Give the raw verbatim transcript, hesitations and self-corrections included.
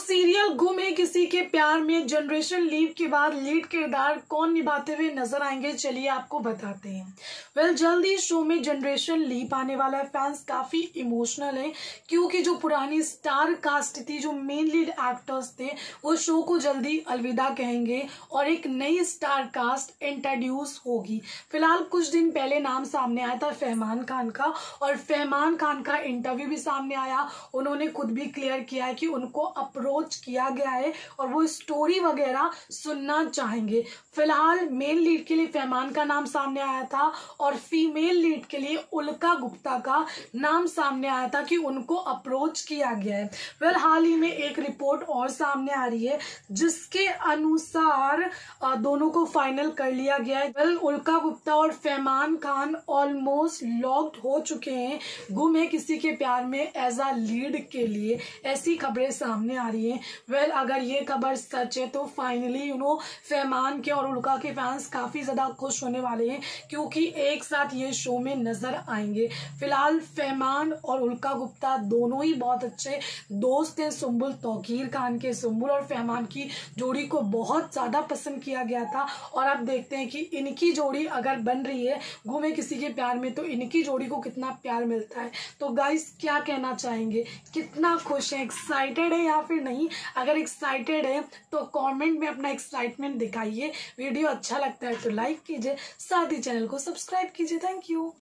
Serial गुम है किसी के प्यार में जनरेशन लीव के बाद लीड किरदार कौन निभाते हुए नजर आएंगे, चलिए आपको बताते हैं। वेल well, जल्दी शो में जनरेशन लीव आने वाला है। फैंस काफी इमोशनल हैं क्योंकि जो पुरानी स्टार कास्ट थी, जो मेन लीड एक्टर्स थे, वो शो को जल्दी अलविदा कहेंगे और एक नई स्टार कास्ट इंट्रोड्यूस होगी। फिलहाल कुछ दिन पहले नाम सामने आया था फरमान खान का, और फरमान खान का इंटरव्यू भी सामने आया। उन्होंने खुद भी क्लियर किया है कि उनको अप्रोच किया गया है और वो स्टोरी वगैरह सुनना चाहेंगे। फिलहाल मेन लीड के लिए फरमान का नाम सामने आया था और फीमेल लीड के लिए उल्का गुप्ता का नाम सामने आया था कि उनको अप्रोच किया गया है। वेल हाल ही में एक रिपोर्ट और सामने आ रही है जिसके अनुसार दोनों को फाइनल कर लिया गया है। वेल उल्का गुप्ता और फरमान खान ऑलमोस्ट लॉक्ड हो चुके हैं गुम है किसी के प्यार में एज अ लीड के लिए, ऐसी खबरें सामने आ रही हैं। वेल well, अगर ये खबर सच है तो फाइनली यू नो फरमान के और उल्का के फैंस काफी ज्यादा खुश होने वाले हैं क्योंकि एक साथ ये शो में नजर आएंगे। फिलहाल फरमान और उल्का गुप्ता दोनों ही बहुत अच्छे दोस्त हैं। सुंबुल तौकीर खान के सुंबुल और फरमान की जोड़ी को बहुत ज्यादा पसंद किया गया था और अब देखते हैं कि इनकी जोड़ी अगर बन रही है गुम है किसी के प्यार में तो इनकी जोड़ी को कितना प्यार मिलता है। तो गाइस क्या कहना चाहेंगे, कितना खुश है, एक्साइटेड है या फिर नहीं? अगर एक्साइटेड है तो कमेंट में अपना एक्साइटमेंट दिखाइए। वीडियो अच्छा लगता है तो लाइक कीजिए, साथ ही चैनल को सब्सक्राइब कीजिए। Thank you.